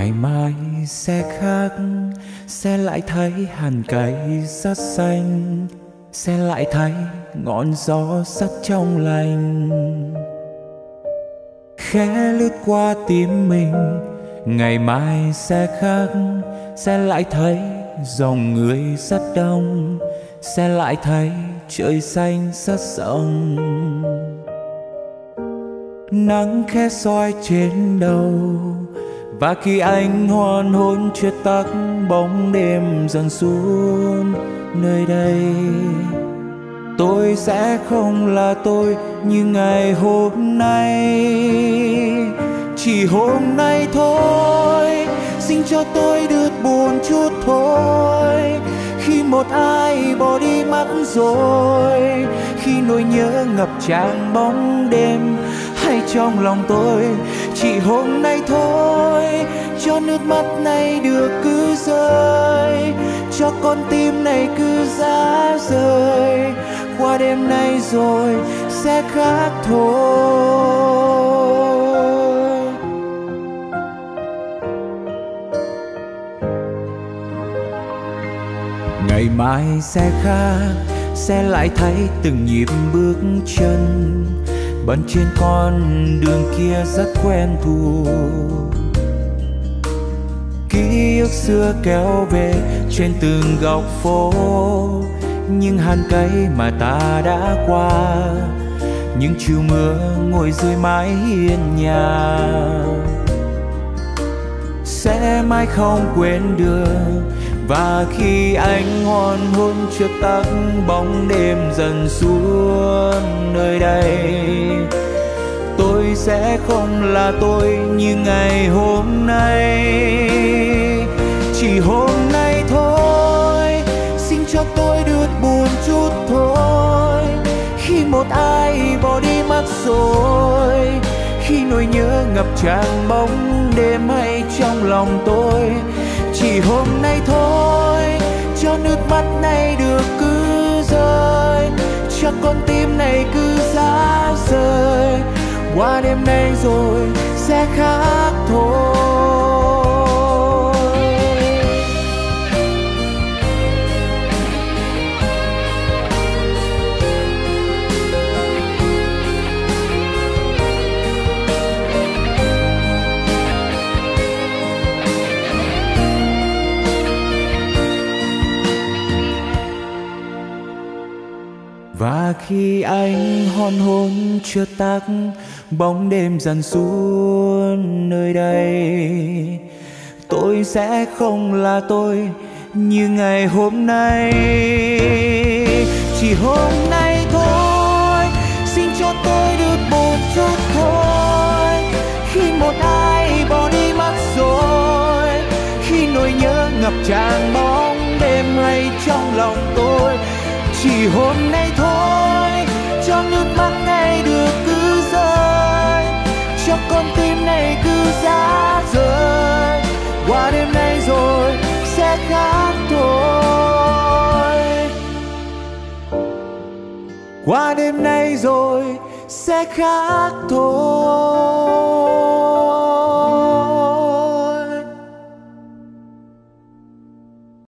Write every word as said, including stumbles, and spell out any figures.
Ngày mai sẽ khác, sẽ lại thấy hàng cây rất xanh, sẽ lại thấy ngọn gió rất trong lành khẽ lướt qua tim mình. Ngày mai sẽ khác, sẽ lại thấy dòng người rất đông, sẽ lại thấy trời xanh rất rộng. Nắng khẽ soi trên đầu, và khi ánh hoàng hôn chưa tắt, bóng đêm dần xuống nơi đây. Tôi sẽ không là tôi như ngày hôm nay. Chỉ hôm nay thôi, xin cho tôi được buồn chút thôi. Khi một ai bỏ đi mất rồi, khi nỗi nhớ ngập tràn bóng đêm hay trong lòng tôi. Chỉ hôm nay thôi, cho nước mắt này được cứ rơi, cho con tim này cứ giá rời. Qua đêm nay rồi sẽ khác thôi. Ngày mai sẽ khác, sẽ lại thấy từng nhịp bước chân bận trên con đường kia rất quen thuộc. Ký ức xưa kéo về trên từng góc phố, những hàng cây mà ta đã qua, những chiều mưa ngồi dưới mái hiên nhà. Sẽ mãi không quên được, và khi ánh hoàng hôn chưa tắt, bóng đêm dần xuống nơi đây. Tôi sẽ không là tôi như ngày hôm nay. Chỉ hôm nay thôi, xin cho tôi được buồn chút thôi. Khi một ai bỏ đi mất rồi, khi nỗi nhớ ngập tràn bóng đêm hay trong lòng tôi. Chỉ hôm nay thôi, cho nước mắt này được cứ rơi, cho con tim này cứ giá rời. Qua đêm nay rồi sẽ khác thôi. Và khi ánh hoàng hôn chưa tắt, bóng đêm dần xuống nơi đây. Tôi sẽ không là tôi như ngày hôm nay. Chỉ hôm nay thôi, xin cho tôi được buồn chút thôi. Khi một ai bỏ đi mất rồi, khi nỗi nhớ ngập tràn bóng đêm hay trong lòng tôi. Chỉ hôm nay thôi, cho nước mắt này được cứ rơi, cho con tim này cứ giá rời. Qua đêm nay rồi sẽ khác thôi. Qua đêm nay rồi sẽ khác thôi.